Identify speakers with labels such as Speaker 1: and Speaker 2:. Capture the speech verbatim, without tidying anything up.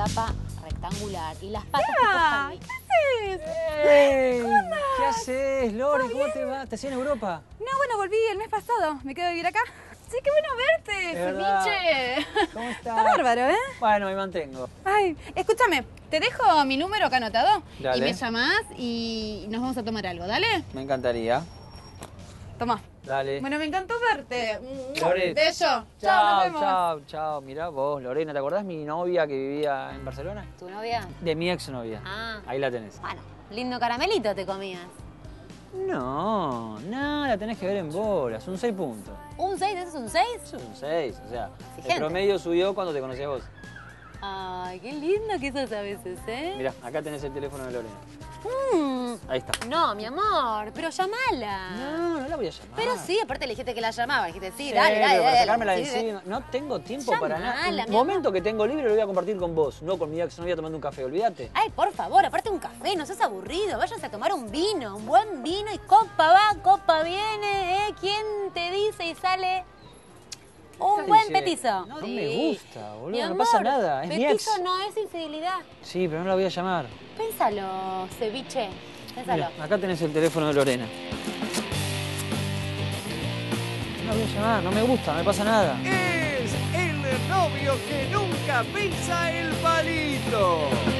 Speaker 1: tapa rectangular y las patas
Speaker 2: Ah,
Speaker 1: tipo
Speaker 2: ¿qué haces?
Speaker 3: ¡Ey! ¿Qué haces, Lore? ¿Cómo te va? ¿Te hacías en Europa?
Speaker 2: No, bueno, volví el mes pasado. Me quedo a vivir acá. Sí, qué bueno verte,
Speaker 3: Es verdad.
Speaker 2: ceviche.
Speaker 3: ¿Cómo estás?
Speaker 2: Está bárbaro, ¿eh?
Speaker 3: Bueno, me mantengo.
Speaker 2: Ay, escúchame, te dejo mi número acá anotado.
Speaker 3: Dale.
Speaker 2: Y me llamás y nos vamos a tomar algo, ¿dale?
Speaker 3: Me encantaría.
Speaker 2: Tomá.
Speaker 3: Dale.
Speaker 2: Bueno, me encantó verte.
Speaker 3: Lore.
Speaker 2: Beso. Chao, nos
Speaker 3: Chao,
Speaker 2: vemos.
Speaker 3: chao, chao. Mirá vos, Lorena, ¿te acordás mi novia que vivía en Barcelona?
Speaker 1: ¿Tu novia?
Speaker 3: De mi exnovia.
Speaker 1: Ah.
Speaker 3: Ahí la tenés.
Speaker 1: Bueno, lindo caramelito te comías.
Speaker 3: No, no, la tenés que ver en bolas. Un seis puntos.
Speaker 1: ¿Un seis? ¿Ese es un seis?
Speaker 3: Eso es un seis, o sea,
Speaker 1: Exigente.
Speaker 3: el promedio subió cuando te conocí a vos.
Speaker 1: Ay, qué lindo que sos a veces, ¿eh?
Speaker 3: Mirá, acá tenés el teléfono de Lorena.
Speaker 1: Mm,
Speaker 3: Ahí está.
Speaker 1: no, mi amor, pero llamala.
Speaker 3: No, no la voy a llamar.
Speaker 1: Pero sí, aparte le dijiste que la llamaba. Dijiste, sí,
Speaker 3: Sí,
Speaker 1: dale, dale,
Speaker 3: pero para
Speaker 1: dale.
Speaker 3: sacármela de
Speaker 1: Sí,
Speaker 3: encima. No tengo tiempo para nada.
Speaker 1: Llamala,
Speaker 3: El
Speaker 1: mi
Speaker 3: momento que tengo libre lo voy a compartir con vos, no con mi exnovia tomando un café, olvídate.
Speaker 1: Ay, por favor, aparte un café, no seas aburrido. Váyanse a tomar un vino, un buen vino y copa va, copa viene, ¿eh? ¿Quién te dice y sale un
Speaker 3: ¿Qué
Speaker 1: buen
Speaker 3: dice?
Speaker 1: petizo?
Speaker 3: No
Speaker 1: Sí.
Speaker 3: me gusta, boludo,
Speaker 1: Mi
Speaker 3: no
Speaker 1: amor,
Speaker 3: pasa nada, es mi
Speaker 1: petizo
Speaker 3: ex.
Speaker 1: no es infidelidad.
Speaker 3: Sí, pero no la voy a llamar.
Speaker 1: Pénsalo, ceviche. Pénsalo.
Speaker 3: Mira, acá tenés el teléfono de Lorena. No la voy a llamar, no me gusta, no me pasa nada.
Speaker 4: Es el novio que nunca pisa el palito.